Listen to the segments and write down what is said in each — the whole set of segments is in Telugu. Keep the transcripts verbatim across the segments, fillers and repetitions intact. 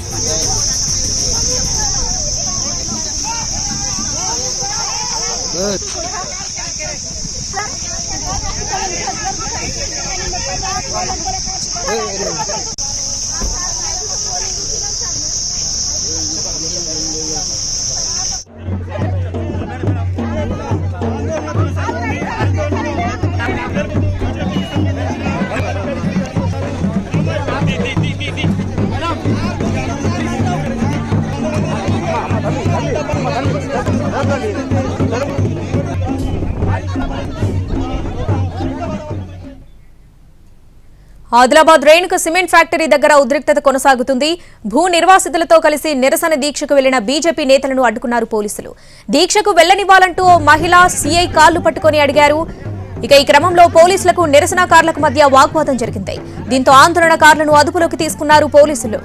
ఆదిలాబాద్ రేణుక సిమెంట్ ఫ్యాక్టరీ దగ్గర ఉద్రిక్తత కొనసాగుతుంది. భూ నిర్వాసితులతో కలిసి నిరసన దీక్షకు వెళ్లిన బీజేపీ నేతలను అడ్డుకున్నారు పోలీసులు. దీక్షకు వెళ్లనివ్వాలంటూ ఓ మహిళ సీఐ కాళ్లు పట్టుకుని అడిగారు. ఇక ఈ క్రమంలో పోలీసులకు నిరసనకారులకు మధ్య వాగ్వాదం జరిగింది. దీంతో ఆందోళనకారులను అదుపులోకి తీసుకున్నారు పోలీసులు.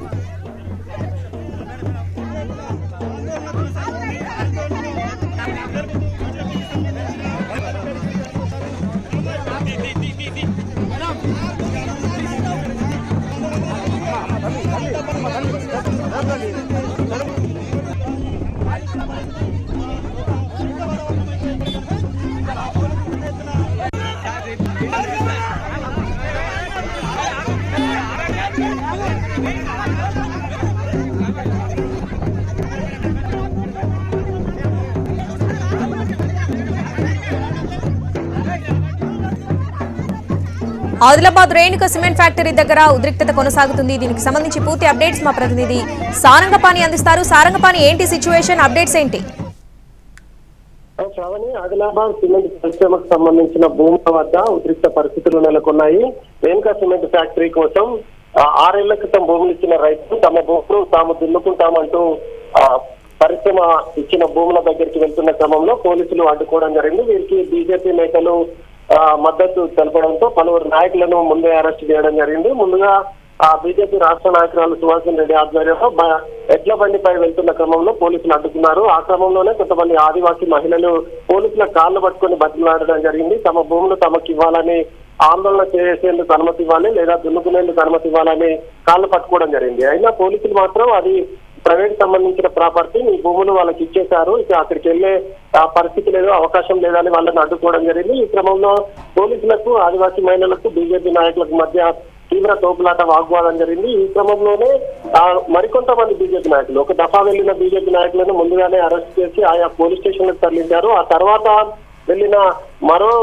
ఆదిలాబాద్ రేణుక సిమెంట్ ఫ్యాక్టరీ దగ్గర ఉద్రిక్తత కొనసాగుతుంది. దీనికి సంబంధించి పూర్తి అప్డేట్స్ మా ప్రతినిధి సారంగపాణి అందిస్తారు. సారంగపాణి, ఏంటి సిచ్యువేషన్, అప్డేట్స్ ఏంటి? ఆదిలాబాద్ సిమెంట్ పరిశ్రమకు సంబంధించిన భూముల వద్ద ఉద్రిక్త పరిస్థితులు నెలకొన్నాయి. రేణుక సిమెంట్ ఫ్యాక్టరీ కోసం ఆరేళ్ల క్రితం భూములు ఇచ్చిన రైతులు తమ భూములు తాము దున్నుకుంటామంటూ పరిశ్రమ ఇచ్చిన భూముల దగ్గరికి వెళ్తున్న క్రమంలో పోలీసులు అడ్డుకోవడం జరిగింది. వీరికి బీజేపీ నేతలు మద్దతు తెలపడంతో పలువురు నాయకులను ముందే అరెస్ట్ చేయడం జరిగింది. ముందుగా ఆ బీజేపీ రాష్ట్ర నాయకురాలు సుభాష్ రెడ్డి ఆధ్వర్యంలో ఎడ్ల బండిపై వెళ్తున్న క్రమంలో పోలీసులు అడ్డుకున్నారు. ఆ క్రమంలోనే కొంతమంది ఆదివాసీ మహిళలు పోలీసుల కాళ్లు పట్టుకుని బతిలాడడం జరిగింది. తమ భూములు తమకు ఇవ్వాలని, ఆందోళన చేసేందుకు అనుమతి ఇవ్వాలి లేదా దున్నుకునేందుకు అనుమతి ఇవ్వాలని కాళ్లు పట్టుకోవడం జరిగింది. అయినా పోలీసులు మాత్రం అది ప్రైవేట్ సంబంధించిన ప్రాపర్టీ, మీ భూములు వాళ్ళకి ఇచ్చేశారు, ఇక అక్కడికి వెళ్లే పరిస్థితి లేదు, అవకాశం లేదని వాళ్ళని అడ్డుకోవడం జరిగింది. ఈ క్రమంలో పోలీసులకు, ఆదివాసీ మహిళలకు, బీజేపీ నాయకులకు మధ్య తీవ్ర తోపులాట వాగ్వాదం జరిగింది. ఈ క్రమంలోనే మరికొంతమంది బీజేపీ నాయకులు, ఒక దఫా వెళ్లిన బీజేపీ నాయకులను ముందుగానే అరెస్ట్ చేసి ఆయా పోలీస్ స్టేషన్లకు తరలించారు. ఆ తర్వాత వెళ్లిన మరో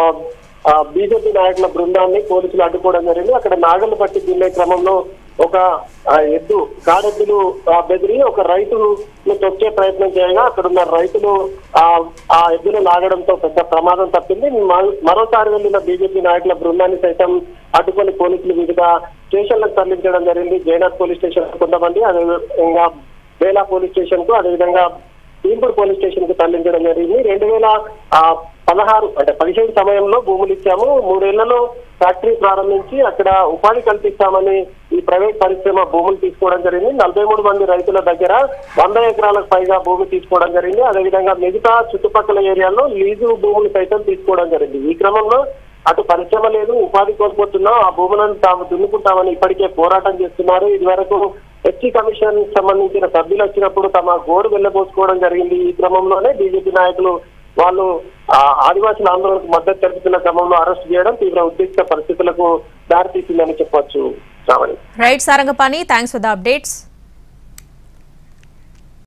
బీజేపీ నాయకుల బృందాన్ని పోలీసులు అడ్డుకోవడం జరిగింది. అక్కడ నాగలు పట్టి దున్నే క్రమంలో ఒక ఎద్దు కారెద్దులు బెదిరి ఒక రైతును తొక్కే ప్రయత్నం చేయగా అక్కడ ఉన్న రైతులు ఆ ఆ ఎద్దును లాగడంతో పెద్ద ప్రమాదం తప్పింది. మరోసారి వెళ్లిన బీజేపీ నాయకుల బృందాన్ని సైతం అడ్డుకొని పోలీసులు వివిధ స్టేషన్లకు తరలించడం జరిగింది. జైనాథ్ పోలీస్ స్టేషన్ కొంతమంది, అదేవిధంగా బేలా పోలీస్ స్టేషన్ కు, అదేవిధంగా భీంపూర్ పోలీస్ స్టేషన్ కు తరలించడం జరిగింది. రెండు వేల పదహారు అంటే పదిహేడు సమయంలో భూములు ఇచ్చాము, మూడేళ్లలో ఫ్యాక్టరీ ప్రారంభించి అక్కడ ఉపాధి కల్పిస్తామని ఈ ప్రైవేట్ పరిశ్రమ భూములు తీసుకోవడం జరిగింది. నలభై మూడు మంది రైతుల దగ్గర వంద ఎకరాలకు పైగా భూమి తీసుకోవడం జరిగింది. అదేవిధంగా మిగతా చుట్టుపక్కల ఏరియాల్లో లీజు భూములు సైతం తీసుకోవడం జరిగింది. ఈ క్రమంలో అటు పరిశ్రమ లేదు, ఉపాధి కోల్పోతున్నాం, ఆ భూములను తాము దున్నుకుంటామని ఇప్పటికే పోరాటం చేస్తున్నారు. ఇది వరకు ఎస్టీ కమిషన్ సంబంధించిన సభ్యులు వచ్చినప్పుడు తమ గోడు వెళ్లబోసుకోవడం జరిగింది. ఈ క్రమంలోనే బీజేపీ నాయకులు వాళ్ళు ఆదివాసుల ఆందోళనకు మద్దతు తెలుపుతున్న క్రమంలో అరెస్ట్ చేయడం తీవ్ర ఉద్రిక్త పరిస్థితులకు దారితీసిందని చెప్పొచ్చు. Right Sarangapani, thanks for the updates.